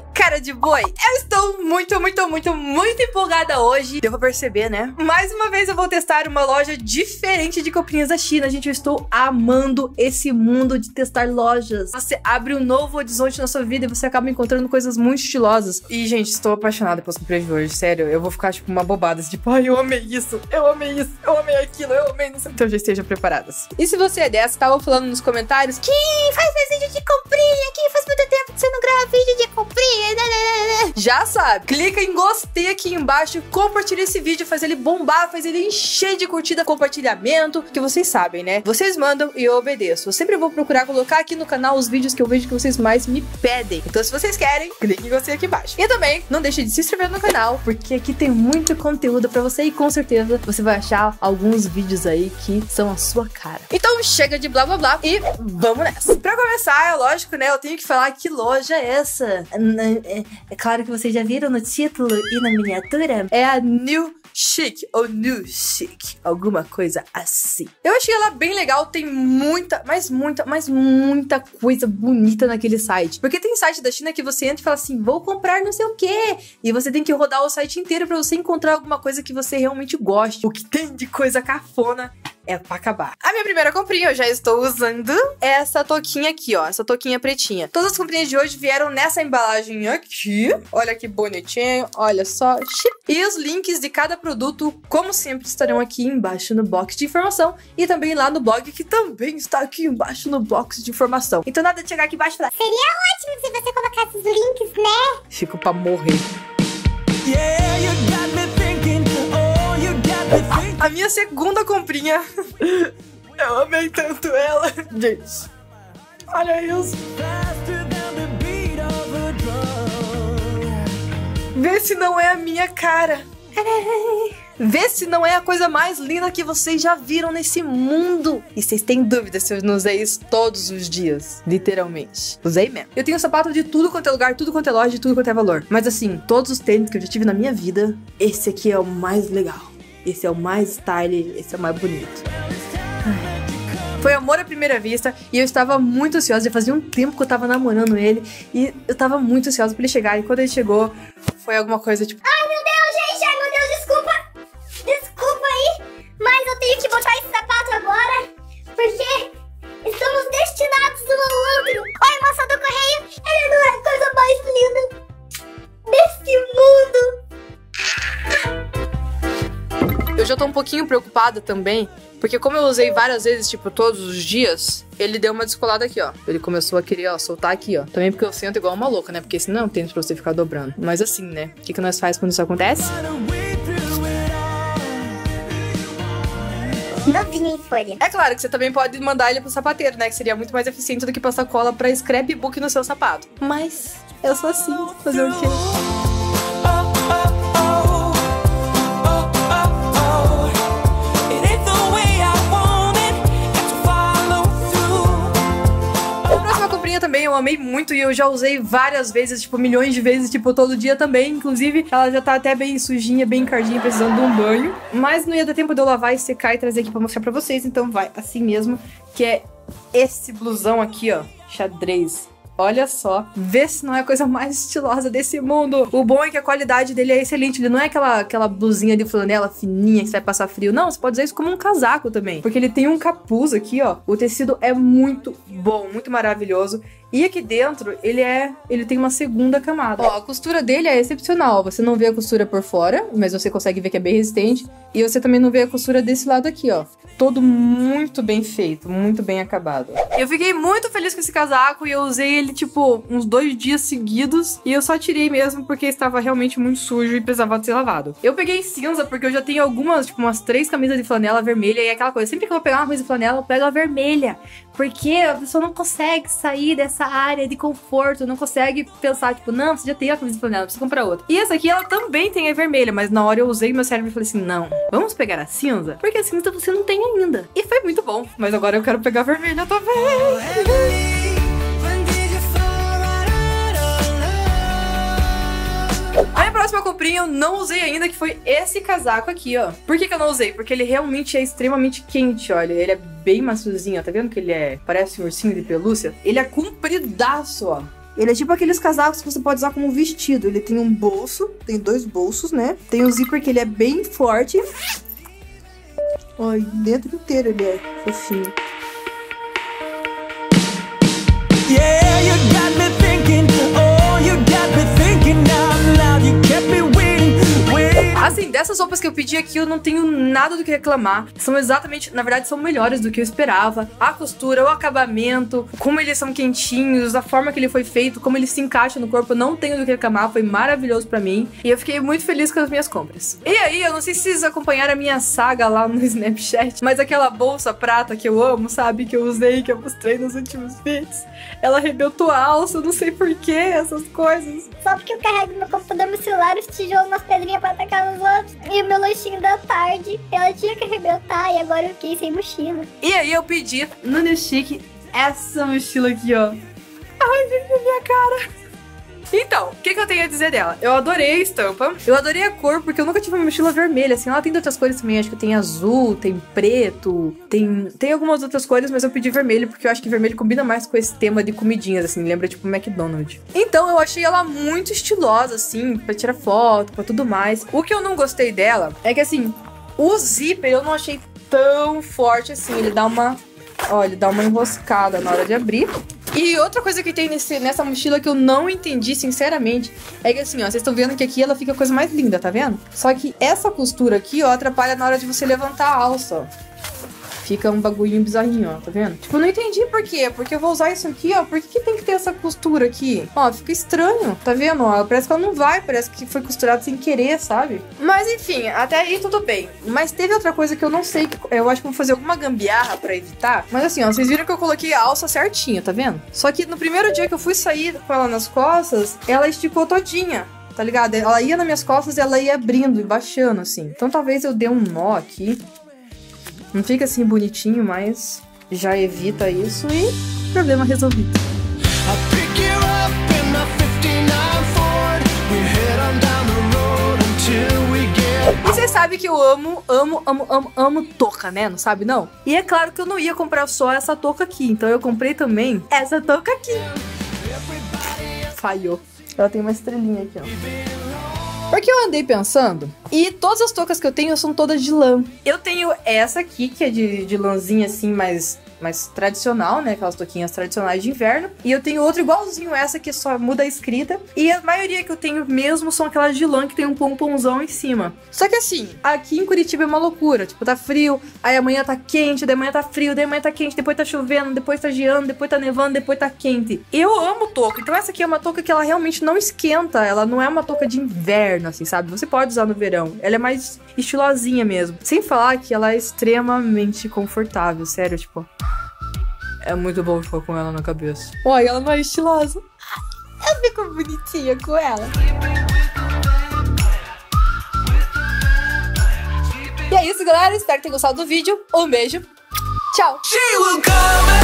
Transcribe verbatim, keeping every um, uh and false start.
Cara de boi, eu estou muito, muito, muito, muito empolgada hoje. Deu pra perceber, né? Mais uma vez eu vou testar uma loja diferente de comprinhas da China. Gente, eu estou amando esse mundo de testar lojas. Você abre um novo horizonte na sua vida e você acaba encontrando coisas muito estilosas. E, gente, estou apaixonada pelas comprinhas de hoje. Sério, eu vou ficar, tipo, uma bobada. Tipo, ai, eu amei isso, eu amei isso, eu amei aquilo, eu amei isso. Então já estejam preparadas. E se você é dessa, tava falando nos comentários, quem faz mais vídeo de comprinha? Quem faz muito tempo que você não grava vídeo de comprinha? Já sabe, clica em gostei aqui embaixo, compartilha esse vídeo, faz ele bombar, faz ele encher de curtida, compartilhamento, que vocês sabem, né? Vocês mandam e eu obedeço. Eu sempre vou procurar colocar aqui no canal os vídeos que eu vejo que vocês mais me pedem. Então se vocês querem, clique em gostei aqui embaixo. E também, não deixe de se inscrever no canal, porque aqui tem muito conteúdo pra você e com certeza você vai achar alguns vídeos aí que são a sua cara. Então chega de blá blá blá e vamos nessa. Pra começar, é lógico, né? Eu tenho que falar que loja é essa. É, é claro que vocês já viram no título e na miniatura. É a New Chic ou New Chic, alguma coisa assim. Eu achei ela bem legal, tem muita, mas muita, mas muita coisa bonita naquele site. Porque tem site da China que você entra e fala assim, vou comprar não sei o quê. E você tem que rodar o site inteiro pra você encontrar alguma coisa que você realmente goste. O que tem de coisa cafona é pra acabar. A minha primeira comprinha eu já estou usando é essa touquinha aqui, ó. Essa touquinha pretinha. Todas as comprinhas de hoje vieram nessa embalagem aqui. Olha que bonitinho. Olha só. E os links de cada produto, como sempre, estarão aqui embaixo no box de informação. E também lá no blog, que também está aqui embaixo no box de informação. Então nada de chegar aqui embaixo e falar, seria ótimo se você colocasse os links, né? Fico pra morrer. Yeah, you got me thinking, oh, you got me thinking. A minha segunda comprinha, eu amei tanto ela. Gente, olha isso. Vê se não é a minha cara. Vê se não é a coisa mais linda que vocês já viram nesse mundo. E vocês têm dúvida se eu não usei isso todos os dias, literalmente. Usei mesmo. Eu tenho sapato de tudo quanto é lugar, tudo quanto é loja, de tudo quanto é valor. Mas assim, todos os tênis que eu já tive na minha vida, esse aqui é o mais legal. Esse é o mais style, esse é o mais bonito. Ai. Foi amor à primeira vista e eu estava muito ansiosa. Já fazia um tempo que eu tava namorando ele e eu tava muito ansiosa pra ele chegar. E quando ele chegou, foi alguma coisa tipo... Ai, meu Deus, gente! Ai, meu Deus, desculpa! Desculpa aí, mas eu tenho que botar esse sapato agora, porque estamos destinados um ao outro. Olha, moça do correio, ele não é a coisa mais linda desse mundo. Eu já tô um pouquinho preocupada também, porque como eu usei várias vezes, tipo, todos os dias, ele deu uma descolada aqui, ó. Ele começou a querer, ó, soltar aqui, ó. Também porque eu sento igual uma louca, né? Porque esse não é um tênis pra você ficar dobrando. Mas assim, né? O que que nós faz quando isso acontece? Novinho em folha. É claro que você também pode mandar ele pro sapateiro, né? Que seria muito mais eficiente do que passar cola pra scrapbook no seu sapato. Mas eu sou assim, fazer o quê? Também eu amei muito e eu já usei várias vezes, tipo, milhões de vezes, tipo, todo dia também. Inclusive, ela já tá até bem sujinha, bem encardinha, precisando de um banho. Mas não ia dar tempo de eu lavar e secar e trazer aqui pra mostrar pra vocês. Então vai assim mesmo, que é esse blusão aqui, ó, xadrez. Olha só, vê se não é a coisa mais estilosa desse mundo. O bom é que a qualidade dele é excelente. Ele não é aquela, aquela blusinha de flanela fininha que você vai passar frio. Não, você pode usar isso como um casaco também. Porque ele tem um capuz aqui, ó. O tecido é muito bom, muito maravilhoso. E aqui dentro, ele é, ele tem uma segunda camada. Ó, a costura dele é excepcional. Você não vê a costura por fora, mas você consegue ver que é bem resistente. E você também não vê a costura desse lado aqui, ó. Todo muito bem feito, muito bem acabado. Eu fiquei muito feliz com esse casaco e eu usei ele, tipo, uns dois dias seguidos. E eu só tirei mesmo porque estava realmente muito sujo e precisava ser lavado. Eu peguei cinza porque eu já tenho algumas, tipo, umas três camisas de flanela vermelha. E é aquela coisa, sempre que eu vou pegar uma camisa de flanela, eu pego a vermelha. Porque a pessoa não consegue sair dessa área de conforto, não consegue pensar, tipo, não, você já tem a camisa de flanela, precisa comprar outra. E essa aqui, ela também tem a vermelha, mas na hora eu usei meu cérebro e falei assim, não, vamos pegar a cinza? Porque a cinza você não tem ainda. E foi muito bom, mas agora eu quero pegar a vermelha também. A minha próxima comprinha eu não usei ainda, que foi esse casaco aqui, ó. Por que que eu não usei? Porque ele realmente é extremamente quente, olha. Ele é bem maciozinho, ó. Tá vendo que ele é... parece um ursinho de pelúcia? Ele é compridaço, ó. Ele é tipo aqueles casacos que você pode usar como vestido. Ele tem um bolso, tem dois bolsos, né? Tem um zíper que ele é bem forte. Ai, dentro inteiro ele é fofinho. Yeah, you got me thinking. Oh, you got me thinking out loud. You kept me waiting, waiting. Assim, dessas roupas que eu pedi aqui, eu não tenho nada do que reclamar. São exatamente, na verdade, são melhores do que eu esperava. A costura, o acabamento, como eles são quentinhos, a forma que ele foi feito, como ele se encaixa no corpo, eu não tenho do que reclamar. Foi maravilhoso pra mim. E eu fiquei muito feliz com as minhas compras. E aí, eu não sei se vocês acompanharam a minha saga lá no Snapchat, mas aquela bolsa prata que eu amo, sabe? Que eu usei, que eu mostrei nos últimos vídeos. Ela arrebentou a alça, eu não sei porquê, essas coisas. Só porque eu carrego meu computador, meu celular, os tijolos, umas pedrinhas pra atacar nos outros. E o meu lanchinho da tarde, ela tinha que arrebentar e agora eu fiquei sem mochila. E aí eu pedi no New Chic essa mochila aqui, ó. Ai, gente, minha cara. Então, o que, que eu tenho a dizer dela? Eu adorei a estampa, eu adorei a cor, porque eu nunca tive uma mochila vermelha, assim, ela tem de outras cores também, acho que tem azul, tem preto, tem, tem algumas outras cores, mas eu pedi vermelho, porque eu acho que vermelho combina mais com esse tema de comidinhas, assim, lembra tipo McDonald's. Então, eu achei ela muito estilosa, assim, pra tirar foto, pra tudo mais. O que eu não gostei dela é que, assim, o zíper eu não achei tão forte assim, ele dá uma, ó, ele dá uma enroscada na hora de abrir. E outra coisa que tem nesse, nessa mochila que eu não entendi, sinceramente, é que assim, ó, vocês estão vendo que aqui ela fica a coisa mais linda, tá vendo? Só que essa costura aqui, ó, atrapalha na hora de você levantar a alça, ó. Fica um bagulhinho bizarrinho, ó, tá vendo? Tipo, eu não entendi por quê, porque eu vou usar isso aqui, ó, por que, que tem que ter essa costura aqui? Ó, fica estranho, tá vendo? Ó, parece que ela não vai, parece que foi costurado sem querer, sabe? Mas enfim, até aí tudo bem. Mas teve outra coisa que eu não sei, eu acho que vou fazer alguma gambiarra pra evitar. Mas assim, ó, vocês viram que eu coloquei a alça certinha, tá vendo? Só que no primeiro dia que eu fui sair com ela nas costas, ela esticou todinha. Tá ligado? Ela ia nas minhas costas e ela ia abrindo e baixando, assim. Então talvez eu dê um nó aqui. Não fica assim bonitinho, mas já evita isso e problema resolvido. E você sabe que eu amo, amo, amo, amo, amo touca, né? Não sabe, não? E é claro que eu não ia comprar só essa touca aqui. Então eu comprei também essa touca aqui. Falhou. Ela tem uma estrelinha aqui, ó. Porque eu andei pensando, e todas as toucas que eu tenho são todas de lã. Eu tenho essa aqui, que é de, de lãzinha assim, mais, mais tradicional, né? Aquelas touquinhas tradicionais de inverno. E eu tenho outra igualzinho essa, que só muda a escrita. E a maioria que eu tenho mesmo são aquelas de lã, que tem um pomponzão em cima. Só que assim, aqui em Curitiba é uma loucura. Tipo, tá frio, aí amanhã tá quente, daí amanhã tá frio, daí amanhã tá quente, depois tá chovendo, depois tá geando, depois tá nevando, depois tá quente. Eu amo touca. Então essa aqui é uma touca que ela realmente não esquenta. Ela não é uma touca de inverno, assim, sabe? Você pode usar no verão. Ela é mais estilosinha mesmo. Sem falar que ela é extremamente confortável, sério, tipo... É muito bom ficar com ela na cabeça. Olha, ela não é estilosa. Eu fico bonitinha com ela. E é isso, galera. Espero que tenham gostado do vídeo. Um beijo. Tchau.